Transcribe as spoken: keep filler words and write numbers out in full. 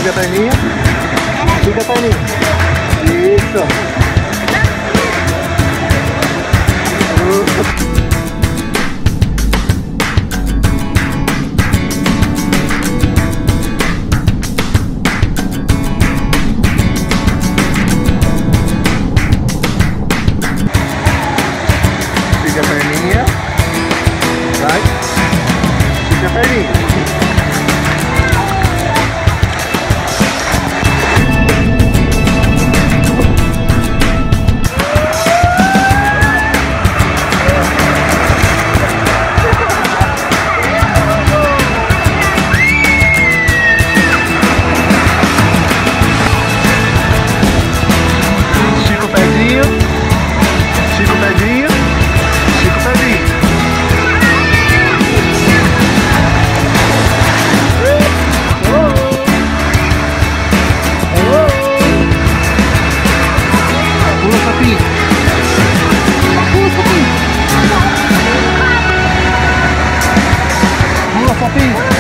Estica a perninha. Estica a perninha. Isso. Estica a perninha. Vai. Estica a perninha. Pula, Sapinho!